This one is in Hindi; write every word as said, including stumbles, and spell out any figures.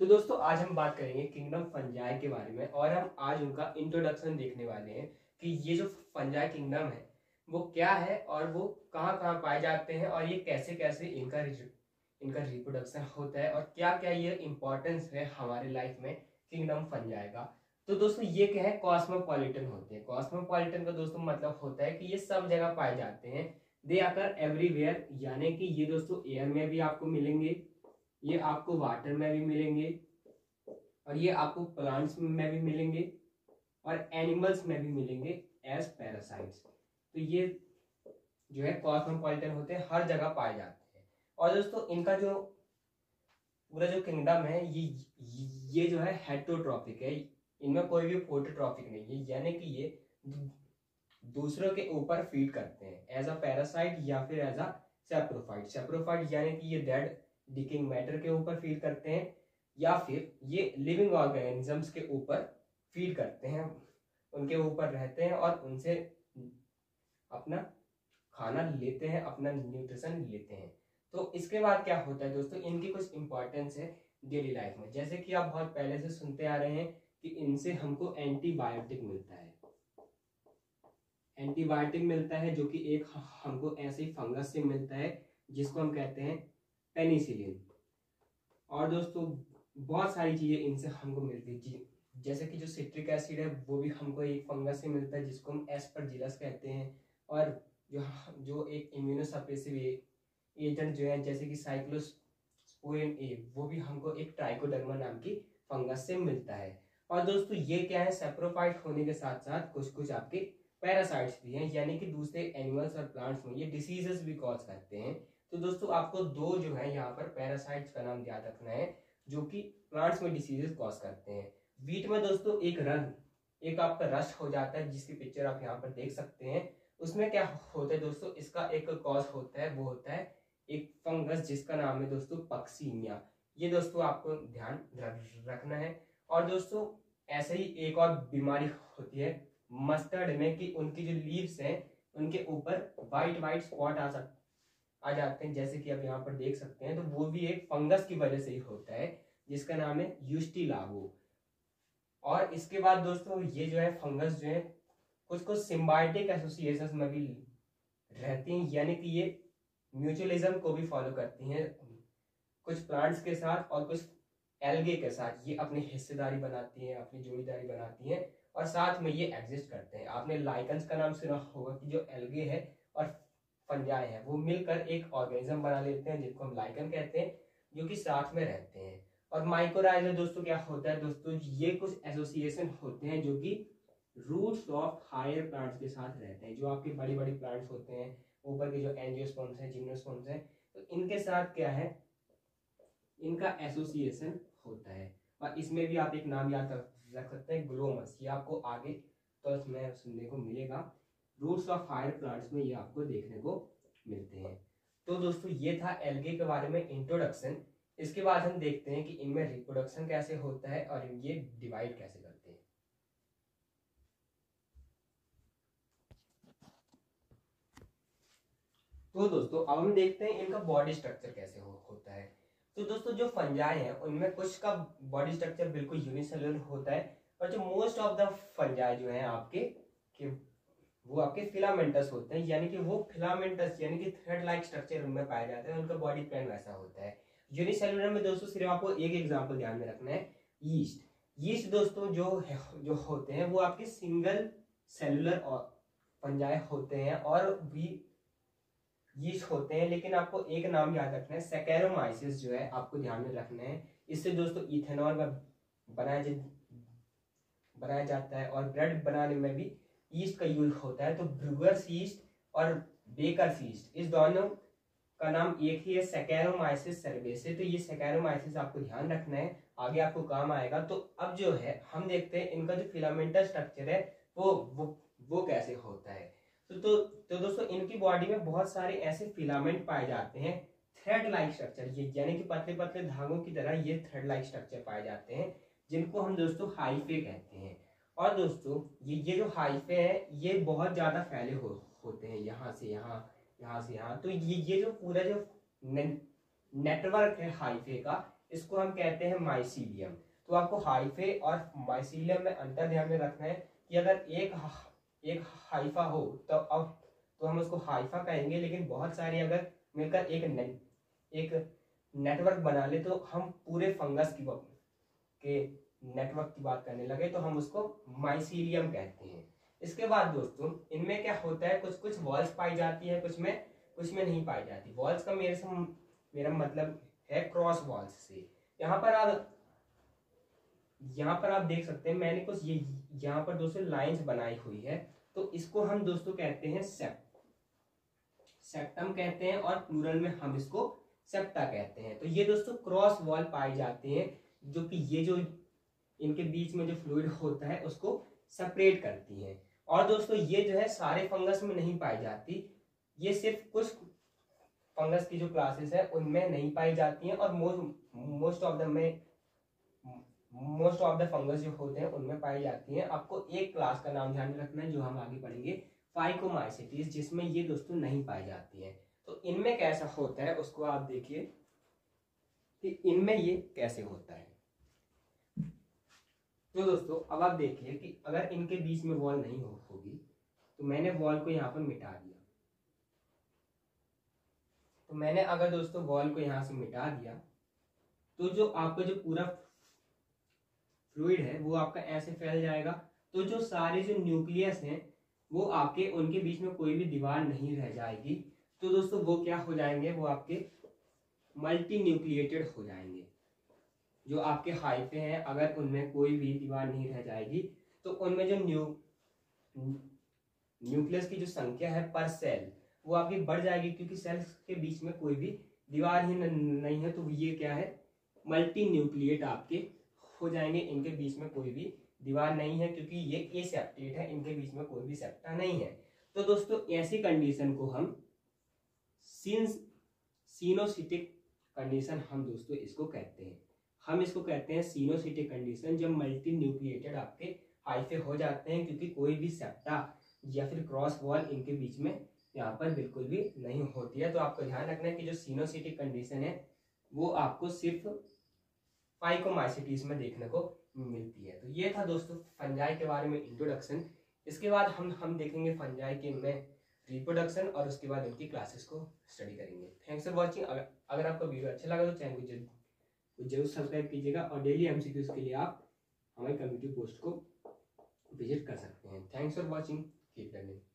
तो दोस्तों आज हम बात करेंगे किंगडम फंजाई के बारे में और हम आज उनका इंट्रोडक्शन देखने वाले हैं कि ये जो फंजाई किंगडम है वो क्या है और वो कहाँ कहाँ पाए जाते हैं और ये कैसे कैसे इनका इनका रिप्रोडक्शन होता है और क्या क्या ये इम्पोर्टेंस है हमारे लाइफ में किंगडम फंजाई का। तो दोस्तों ये क्या है, कॉस्मोपॉलिटन होते हैं। कॉस्मोपॉलिटन का दोस्तों मतलब होता है कि ये सब जगह पाए जाते हैं। दे आकर एवरीवेयर, यानी कि ये दोस्तों एयर में भी आपको मिलेंगे, ये आपको वाटर में भी मिलेंगे और ये आपको प्लांट्स में भी मिलेंगे और एनिमल्स में भी मिलेंगे एज पैरासाइट्स। तो ये जो है कॉस्मोपॉलिटन होते हैं, हर जगह पाए जाते हैं। और दोस्तों इनका जो पूरा जो किंगडम है ये ये जो है हेटेरोट्रॉपिक है, इनमें कोई भी फोटोट्रॉपिक नहीं है, यानी कि ये दूसरों के ऊपर फीड करते हैं एज अ पैरासाइट या फिर एज अ सेप्रोफाइट। सेप्रोफाइट यानी कि ये डेड डिकिंग मैटर के ऊपर फीड करते हैं या फिर ये लिविंग ऑर्गेनिजम्स के ऊपर फीड करते हैं, उनके ऊपर रहते हैं और उनसे अपना खाना लेते हैं, अपना न्यूट्रिशन लेते हैं। तो इसके बाद क्या होता है दोस्तों, इनकी कुछ इंपॉर्टेंस है डेली लाइफ में। जैसे कि आप बहुत पहले से सुनते आ रहे हैं कि इनसे हमको एंटीबायोटिक मिलता है, एंटीबायोटिक मिलता है जो कि एक हमको ऐसे ही फंगस से मिलता है जिसको हम कहते हैं पेनिसिलिन। और दोस्तों बहुत सारी चीजें इनसे हमको मिलती है, जैसे कि जो सिट्रिक एसिड है वो भी हमको एक फंगस से मिलता है जिसको हम एस्परजिलस कहते हैं। और जो जो एक इम्यूनोसप्रेसिव एजेंट जो है जैसे कि साइक्लोस्पोरिन ए, वो भी हमको एक ट्राइकोडर्मा नाम की फंगस से मिलता है। और दोस्तों ये क्या है, सेप्रोफाइट होने के साथ साथ कुछ कुछ आपके पैरासाइट्स भी हैं, यानी कि दूसरे एनिमल्स और प्लांट्स में ये डिसीजेस भी कॉज करते हैं। तो दोस्तों आपको दो जो है यहाँ पर पैरासाइट्स का नाम याद रखना है जो कि प्लांट्स में डिसीजेस कॉज करते हैं। वीट में दोस्तों एक रन एक आपका रश हो जाता है जिसकी पिक्चर आप यहाँ पर देख सकते हैं। उसमें क्या होता है दोस्तों, इसका एक कॉज होता है, वो होता है एक फंगस जिसका नाम है दोस्तों पक्सीनिया। ये दोस्तों आपको ध्यान रखना है। और दोस्तों ऐसे ही एक और बीमारी होती है मस्टर्ड में कि उनकी जो लीव्स हैं उनके ऊपर वाइट वाइट स्पॉट आ सकते आ जाते हैं, जैसे कि आप यहाँ पर देख सकते हैं। तो वो भी एक फंगस की वजह से ही होता है जिसका नाम है यूस्टिलागो। और इसके बाद दोस्तों ये जो है फंगस जो है कुछ कुछ सिम्बायोटिक एसोसिएशंस में भी रहती हैं, यानी कि ये म्यूचुअलिज्म को भी फॉलो करती हैं कुछ प्लांट्स के साथ और कुछ एल्गे के साथ। ये अपनी हिस्सेदारी बनाती हैं, अपनी जोड़ीदारी बनाती हैं और साथ में ये एग्जिस्ट करते हैं। आपने लाइकन्स का नाम सुना होगा कि जो एल्गे है और फंजाई है वो मिलकर एक ऑर्गेनिज्म बना लेते हैं जिनको हम लाइकन कहते हैं, जो कि साथ में रहते हैं। और माइकोराइजा दोस्तों क्या होता है दोस्तों, ये कुछ एसोसिएशन होते हैं जो कि रूट्स ऑफ हायर प्लांट्स के साथ रहते हैं। जो आपके बड़ी बड़ी प्लांट्स होते हैं ऊपर के जो एंजियोस्पर्म्स हैं, जिम्नोस्पर्म्स हैं, तो इनके साथ क्या है, इनका एसोसिएशन होता है। और इसमें भी आप एक नाम याद रख सकते हैं, ग्लोमस। ये आपको आगे तो इसमें सुनने को मिलेगा। रूट्स ऑफ हायर प्लांट्स में ये आपको देखने को मिलते हैं। तो दोस्तों ये था एल्गे के बारे में इंट्रोडक्शन। इसके बाद हम देखते हैं कि इनमें रिप्रोडक्शन कैसे होता है और ये डिवाइड कैसे करते हैं। तो दोस्तों अब हम देखते हैं इनका बॉडी स्ट्रक्चर कैसे हो, होता है। तो दोस्तों जो फंजाई हैं उनमें कुछ का बॉडी स्ट्रक्चर बिल्कुल यूनिसेलुलर होता है और जो मोस्ट ऑफ द फंजाई जो है आपके कि वो आपके फिलामेंटस होते हैं, यानी कि वो फिलामेंटस यानी कि थ्रेड लाइक स्ट्रक्चर उनमें पाया जाता है। उनका बॉडी प्लान वैसा होता है। यूनिसेलुलर में दोस्तों सिर्फ आपको एक एग्जांपल ध्यान में रखना है, यीस्ट। यीस्ट दोस्तों जो है, जो होते हैं वो आपके सिंगल सेलुलर फंजाई होते हैं और भी यीस्ट होते हैं, लेकिन आपको एक नाम याद रखना है, सैकेरोमाइसिस जो है आपको ध्यान में रखना है। इससे दोस्तों इथेनॉल बनाया जा, बनाया जाता है और ब्रेड बनाने में भी यीस्ट का यूज होता है। तो ब्रूअर्स यीस्ट और बेकर्स यीस्ट इस दोनों का नाम एक ही है, सैकेरोमाइसिस सेरेबेसे। तो ये सैकेरोमाइसिस आपको ध्यान रखना है, आगे आपको काम आएगा। तो अब जो है हम देखते हैं इनका जो फिलामेंटल स्ट्रक्चर है वो वो वो कैसे होता है। तो तो, तो दोस्तों इनकी बॉडी में बहुत सारे ऐसे फिलामेंट पाए जाते हैं, थ्रेड लाइक स्ट्रक्चर, ये यानी कि पतले पतले धागों की तरह ये थ्रेड लाइक स्ट्रक्चर पाए जाते हैं, जिनको हम दोस्तों हाइफे कहते हैं। और दोस्तों ये ये जो हाइफे हैं ये बहुत ज्यादा फैले हो, होते हैं, यहाँ से यहाँ, यहाँ से यहाँ। तो ये ये जो पूरा जो ने, नेटवर्क है हाइफे का, इसको हम कहते हैं माइसीलियम। तो आपको हाइफे और माइसीलियम में अंतर ध्यान में रखना है कि अगर एक एक हाइफा हो तो अब तो हम उसको हाइफा कहेंगे, लेकिन बहुत सारे अगर मिलकर एक ने, एक नेटवर्क बना ले तो हम पूरे फंगस की के नेटवर्क की बात करने लगे तो हम उसको माइसीलियम कहते हैं। इसके बाद दोस्तों इनमें क्या होता है, कुछ कुछ वॉल्स पाई जाती है, कुछ में कुछ में नहीं पाई जाती। वॉल्स का मेरे से मेरा मतलब है क्रॉस वॉल्स से। यहाँ पर आप यहाँ पर आप देख सकते हैं मैंने कुछ ये यहाँ पर दोस्तों लाइंस बनाई हुई है, तो इसको हम दोस्तों कहते हैं सेप्ट सेप्टम कहते हैं, और प्लूरल में हम इसको सेप्टा कहते हैं। तो ये दोस्तों क्रॉस वॉल पाई जाते हैं, जो कि ये जो इनके बीच में जो फ्लूइड होता है उसको सेपरेट करती हैं। और दोस्तों ये जो है सारे फंगस में नहीं पाई जाती, ये सिर्फ कुछ फंगस की जो क्लासेस है उनमें नहीं पाई जाती हैं, और मोस्ट मोस्ट ऑफ द में मोस्ट ऑफ द फंगस जो होते हैं उनमें पाई जाती हैं। आपको एक क्लास का नाम ध्यान में रखना है जो हम आगे पढ़ेंगे, फाइकोमाइसीटीज, जिसमें ये दोस्तों नहीं पाई जाती हैं। तो इनमें कैसा होता है उसको आप देखिए कि इनमें ये कैसे होता है। तो दोस्तों अब आप देखिए कि अगर इनके बीच में वॉल नहीं हो, होगी तो मैंने वॉल को यहाँ पर मिटा दिया। तो मैंने अगर दोस्तों वॉल को यहाँ से मिटा दिया तो जो आपका जो पूरा फ्लूइड है वो आपका ऐसे फैल जाएगा। तो जो सारे जो न्यूक्लियस हैं वो आपके उनके बीच में कोई भी दीवार नहीं रह जाएगी। तो दोस्तों वो क्या हो जाएंगे, वो आपके मल्टी न्यूक्लिएटेड हो जाएंगे। जो आपके हाइफे हैं अगर उनमें कोई भी दीवार नहीं रह जाएगी तो उनमें जो न्यू न्यूक्लियस की जो संख्या है पर सेल वो आपकी बढ़ जाएगी, क्योंकि सेल्स के बीच में कोई भी दीवार ही नहीं है। तो ये क्या है, मल्टी न्यूक्लिएट आपके हो जाएंगे। इनके बीच में कोई भी दीवार नहीं है क्योंकि ये एसेप्टेट है, इनके बीच में कोई भी सेप्टा नहीं है। तो दोस्तों ऐसी कंडीशन को हम सिंस सिनोसिटिक कंडीशन हम दोस्तों इसको कहते हैं। हम इसको कहते हैं सिनोसिटिक कंडीशन, जब मल्टी न्यूक्लिएटेड आपके हाइफे हो जाते हैं, क्योंकि कोई भी सेप्टा या फिर क्रॉस वॉल इनके बीच में यहाँ पर बिल्कुल भी नहीं होती है। तो आपको ध्यान रखना है कि जो सिनोसिटिक कंडीशन है वो आपको सिर्फ फाइकोमाइसीटीज में देखने को मिलती है। तो ये था दोस्तों फंजाई के बारे में इंट्रोडक्शन। इसके बाद हम हम देखेंगे फंजाई के में रिप्रोडक्शन, और उसके बाद उनकी क्लासेस को स्टडी करेंगे। Thanks for watching. अगर अगर आपको वीडियो अच्छा लगा तो चैनल को जरूर जरूर सब्सक्राइब कीजिएगा, और डेली एमसीक्यूज के लिए आप हमारे कम्युनिटी पोस्ट को विजिट कर सकते हैं। Thanks for watching, keep learning.